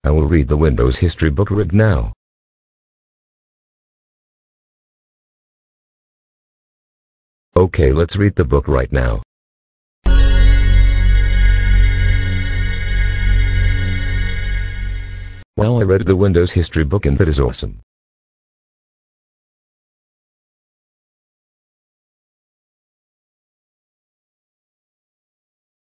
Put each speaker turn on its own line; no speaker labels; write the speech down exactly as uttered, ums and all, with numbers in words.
I will read the Windows history book right now. Okay, let's read the book right now. Wow, I read the Windows history book and that is awesome.